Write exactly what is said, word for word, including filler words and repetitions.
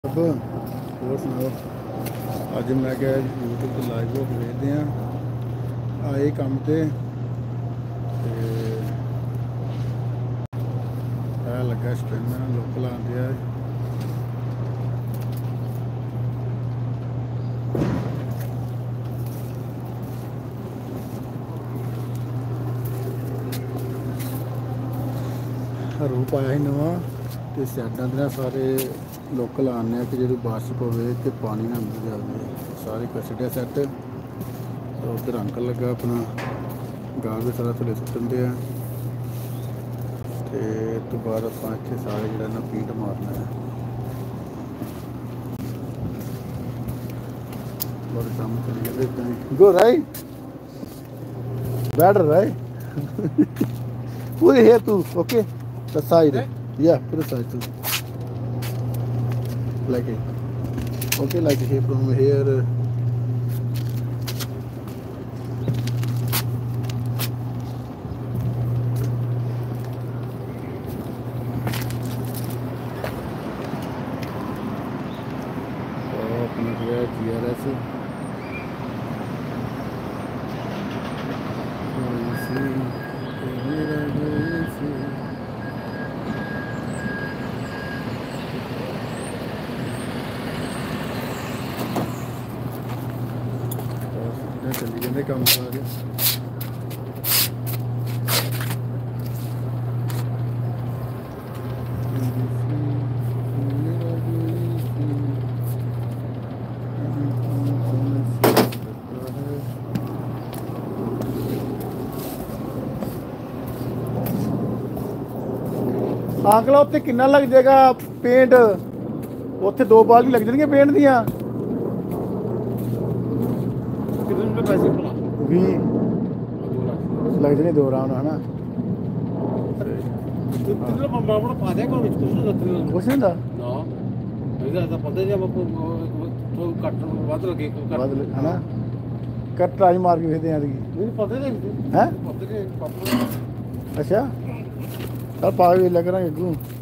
अब और सुनाओ। अज मैं क्या यूट्यूब पर लाइव हो देखते हैं आए काम से लगा स्पिन लोकल आते हैं। रूप आया ही नवा तो सैडा दे सारे लोकल आने कि जी बारिश पवे तो पानी ना अंदर जाए सारे कचड़े सैट तो उधर अंकल लगा अपना गाल भी सारा थले सुटन दे तो बाद आप इतने सारे जो ना पीट मारना है बड़े काम चली जाते go right better right put it here too, okay? The side, okay. Yeah, put the side too, like it. Okay, like here from here. Oh, अपना गया G R S. चली जाते काम सारे आंकला उत्ते कितना लग जाएगा पेंट उत्ते दो बाल्टी लग जाएंगे पेंट दियां भी लग जाने दो राउंड है ना कुछ नहीं था है ना कट ट्राई मार के भेजते हैं अच्छा चल पा लग रहा है